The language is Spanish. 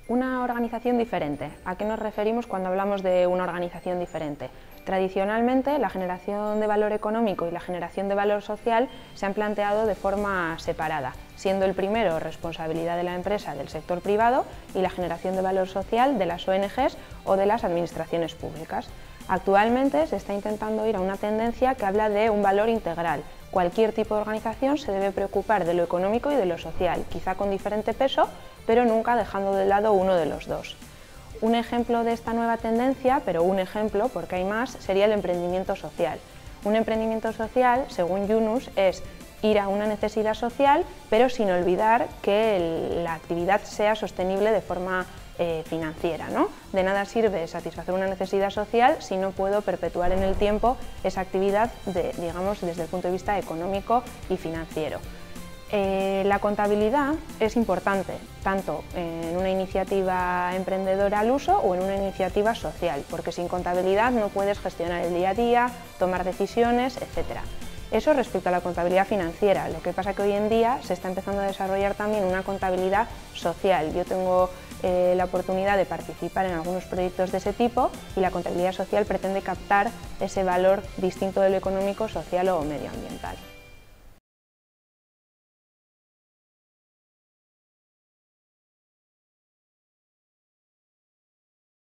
Una organización diferente. ¿A qué nos referimos cuando hablamos de una organización diferente? Tradicionalmente, la generación de valor económico y la generación de valor social se han planteado de forma separada, siendo el primero responsabilidad de la empresa del sector privado y la generación de valor social de las ONGs o de las administraciones públicas. Actualmente se está intentando ir a una tendencia que habla de un valor integral. Cualquier tipo de organización se debe preocupar de lo económico y de lo social, quizá con diferente peso, pero nunca dejando de lado uno de los dos. Un ejemplo de esta nueva tendencia, pero un ejemplo porque hay más, sería el emprendimiento social. Un emprendimiento social, según Yunus, es ir a una necesidad social, pero sin olvidar que la actividad sea sostenible de forma financiera, ¿no? De nada sirve satisfacer una necesidad social si no puedo perpetuar en el tiempo esa actividad digamos, desde el punto de vista económico y financiero. La contabilidad es importante, tanto en una iniciativa emprendedora al uso o en una iniciativa social, porque sin contabilidad no puedes gestionar el día a día, tomar decisiones, etc. Eso respecto a la contabilidad financiera. Lo que pasa es que hoy en día se está empezando a desarrollar también una contabilidad social. Yo tengo la oportunidad de participar en algunos proyectos de ese tipo y la contabilidad social pretende captar ese valor distinto de lo económico, social o medioambiental.